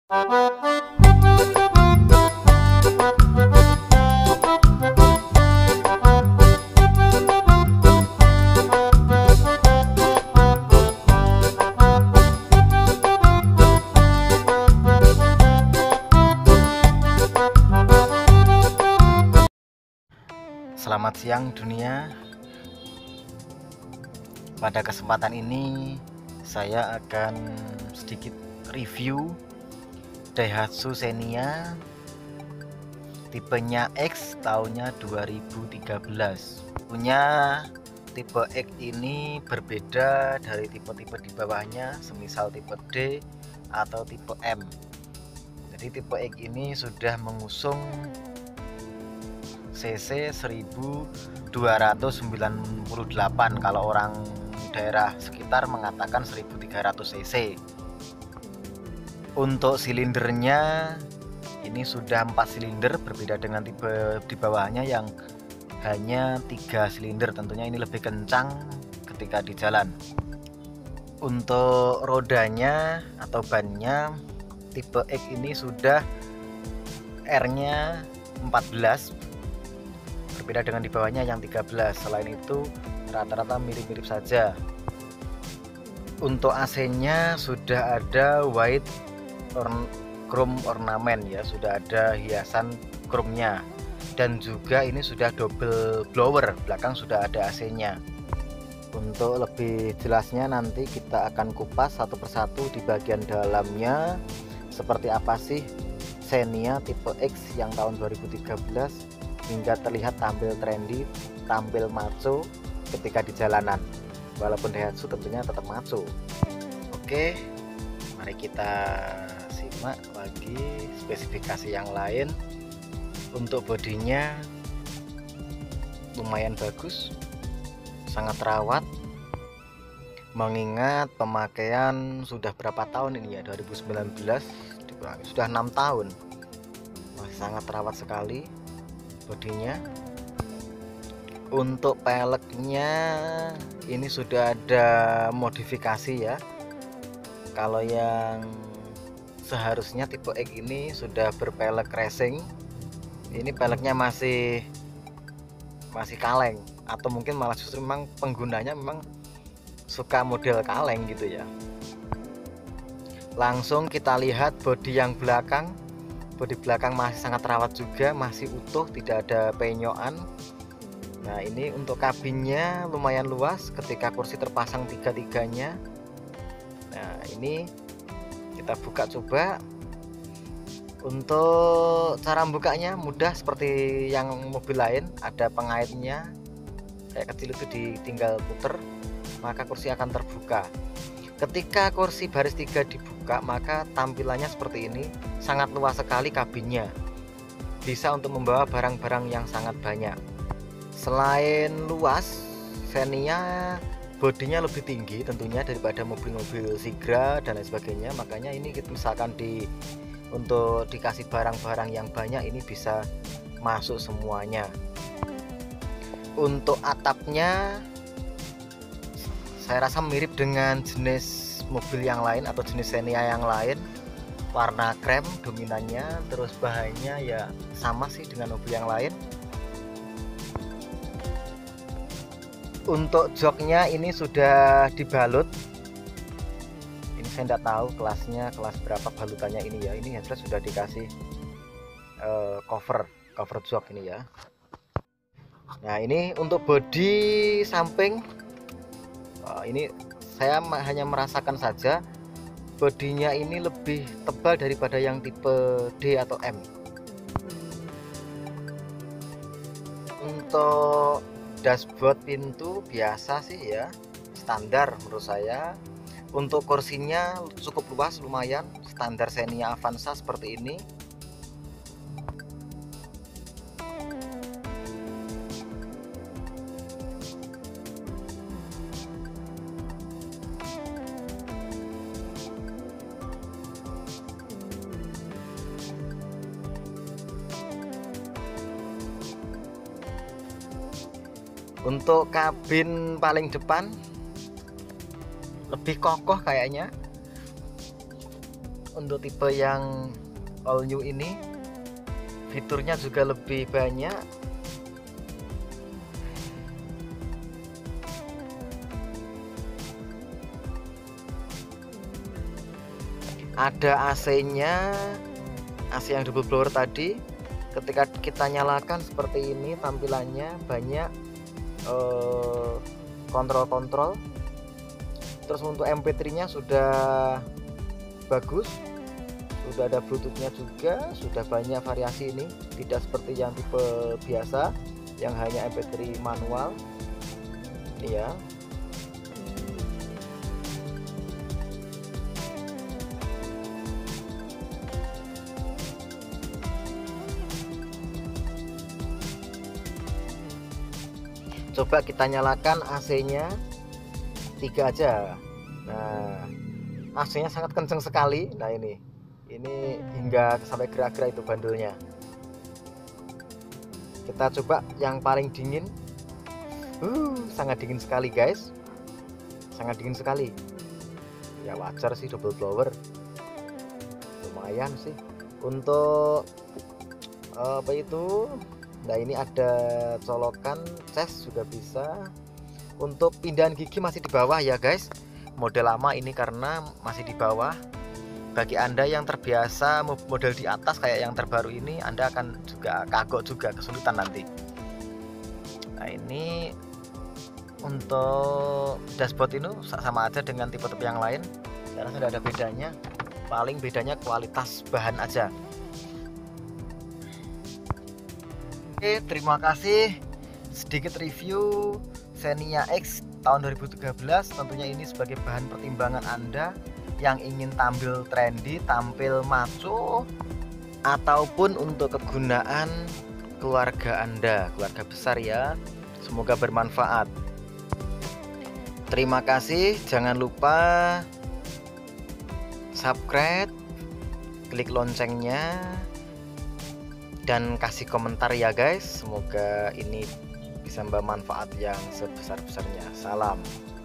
Selamat siang dunia. Pada kesempatan ini saya akan sedikit review Daihatsu Xenia tipenya X tahunnya 2013. Punya tipe X ini berbeda dari tipe-tipe di bawahnya, semisal tipe D atau tipe M. Jadi tipe X ini sudah mengusung cc 1298, kalau orang daerah sekitar mengatakan 1300 cc. Untuk silindernya ini sudah 4 silinder, berbeda dengan tipe di bawahnya yang hanya 3 silinder. Tentunya ini lebih kencang ketika di jalan. Untuk rodanya atau bannya, tipe X ini sudah R-nya 14, berbeda dengan di bawahnya yang 13. Selain itu rata-rata mirip-mirip saja. Untuk AC-nya sudah ada white chrome ornament ya, sudah ada hiasan chrome-nya, dan juga ini sudah double blower, belakang sudah ada AC-nya. Untuk lebih jelasnya nanti kita akan kupas satu persatu di bagian dalamnya, seperti apa sih Xenia tipe X yang tahun 2013 hingga terlihat tampil trendy, tampil maco ketika di jalanan. Walaupun Daihatsu tentunya tetap maco. Oke, mari kita simak lagi spesifikasi yang lain. Untuk bodinya lumayan bagus, sangat rawat, mengingat pemakaian sudah berapa tahun ini ya, 2019 sudah 6 tahun, masih sangat rawat sekali bodinya. Untuk peleknya ini sudah ada modifikasi ya. Kalau yang seharusnya tipe X ini sudah berpelek racing, ini peleknya masih kaleng, atau mungkin malah justru memang penggunanya memang suka model kaleng gitu ya. Langsung kita lihat bodi yang belakang. Bodi belakang masih sangat rawat juga, masih utuh, tidak ada penyokan. Nah, ini untuk kabinnya lumayan luas ketika kursi terpasang tiga-tiganya. Nah, ini kita buka coba. Untuk cara bukanya mudah seperti yang mobil lain, ada pengaitnya kayak kecil, itu ditinggal puter maka kursi akan terbuka. Ketika kursi baris 3 dibuka, maka tampilannya seperti ini, sangat luas sekali kabinnya, bisa untuk membawa barang-barang yang sangat banyak. Selain luas, Xenia bodinya lebih tinggi tentunya daripada mobil-mobil Sigra dan lain sebagainya, makanya ini misalkan untuk dikasih barang-barang yang banyak, ini bisa masuk semuanya. Untuk atapnya saya rasa mirip dengan jenis mobil yang lain atau jenis Xenia yang lain, warna krem dominannya, terus bahannya ya sama sih dengan mobil yang lain. Untuk joknya ini sudah dibalut, ini saya tidak tahu kelasnya, kelas berapa balutannya ini ya. Ini yang jelas sudah dikasih cover jok ini ya. Nah, ini untuk bodi samping, ini saya hanya merasakan saja bodinya ini lebih tebal daripada yang tipe D atau M. Untuk dashboard pintu biasa sih ya, standar menurut saya. Untuk kursinya cukup luas, lumayan standar Xenia Avanza seperti ini. Untuk kabin paling depan lebih kokoh kayaknya. untuk tipe yang all new ini fiturnya juga lebih banyak. Ada AC-nya, AC yang double blower tadi. Ketika kita nyalakan seperti ini tampilannya, banyak kontrol-kontrol. Terus untuk MP3 nya sudah bagus, sudah ada Bluetooth-nya juga, sudah banyak variasi ini, tidak seperti yang tipe biasa yang hanya MP3 manual. Ini ya. Coba kita nyalakan AC-nya 3 aja. Nah, AC-nya sangat kenceng sekali. Nah, ini hingga sampai gerak-gerak itu bandelnya. Kita coba yang paling dingin. Sangat dingin sekali, guys. Sangat dingin sekali. Ya wajar sih, double blower. Lumayan sih. Untuk apa itu? Nah, ini ada colokan cas juga bisa. Untuk pindahan gigi masih di bawah ya guys. Model lama ini karena masih di bawah. Bagi Anda yang terbiasa model di atas kayak yang terbaru ini, Anda akan juga kagok juga, kesulitan nanti. Nah, ini untuk dashboard ini sama aja dengan tipe-tipe yang lain. Karena sudah ada bedanya. Paling bedanya kualitas bahan aja. Oke, terima kasih. Sedikit review Xenia X tahun 2013. Tentunya ini sebagai bahan pertimbangan Anda yang ingin tampil trendy, tampil maco, ataupun untuk kegunaan keluarga Anda, keluarga besar ya. Semoga bermanfaat. Terima kasih. Jangan lupa subscribe, klik loncengnya, dan kasih komentar ya guys. Semoga ini bisa membawa manfaat yang sebesar-besarnya. Salam.